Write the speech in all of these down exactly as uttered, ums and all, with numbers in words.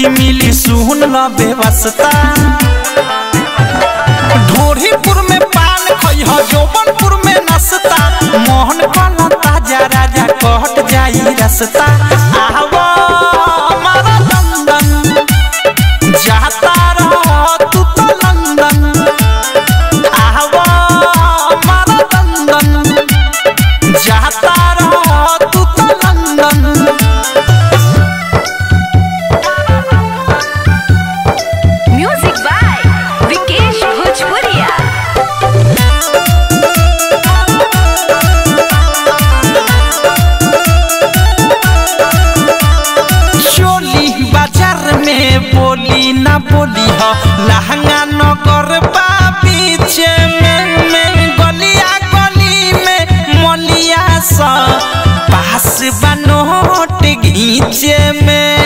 मिली सुन ल बेवस्ता। ढोरीपुर में पान खइह जौबनपुर में नसता मोहन कल ताजा राजा कट जाई रसता। आवा हमारा लंदन जाता रह तू तो लंदन। आवा हमारा लंदन जाता रह तू तो लंदन। म्यूजिक बाय विकेश भोजपुरिया। चोली बाजार में बोली ना बोली हो लहंगा नगर बा पीछे में में गलिया गली में मलिया सा पास बनोट घींचे में।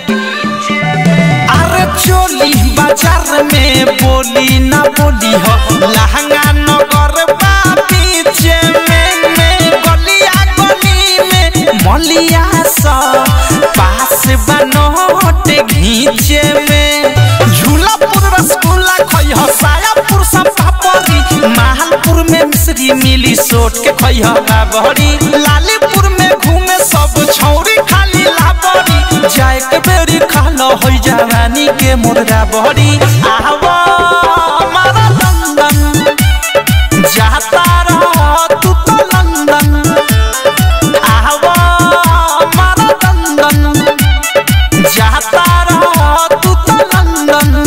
अरे चोली बाजार में बोली ना बोली हो लहंगा नगर बा पीछे में में गलिया गली में मलिया सा पास बनोट घींचे में। झूलापुर रसगुल्ला खइह सायापुर सब पापड़ी महलपुर में मिश्री मिली सोट के खइह बाबड़ी। लालीपुर में घूमे सब छौरी खाली लाबड़ी जाए के बेरी खालो हो जवानी के मुर्गा बड़ी। आवा हमारा लंदन जाता रह तू तो लंदन। आवा हमारा लंदन जाता रह तू तो लंदन।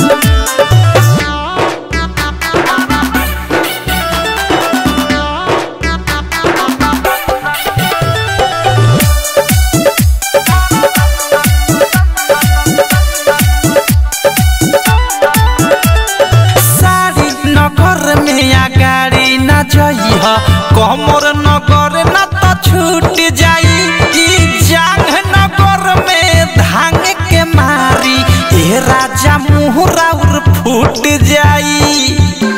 सारी नगर में आगाड़ी न जइह कमर नगर न तो छूट जाई। जांग नगर में धांग के मारी ए राजा मुहरा उर फूट जाई।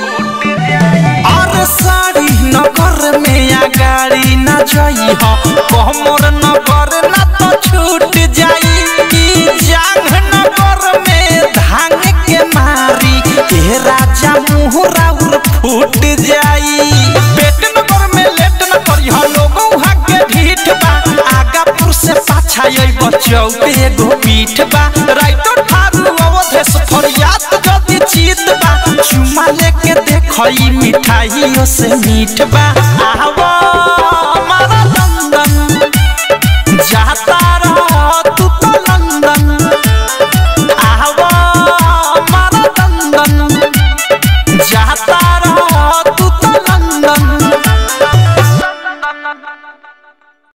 और सारी नगर में आगाड़ी न जइह कमर नगर न तो छूट जाई। जांग नगर में धांग के मारी ए राजा मुहरा उर फूट जाई। पेट नगर में लेट न करिह लोगों हाके ढीठ बा आगापुर से पाछा अइब चौक एगो पीठ बा। राइतो ठारू अवधेश फरियाद जदी चीत बा चुमा लेके देखई मिठाइयों से मीठ बा।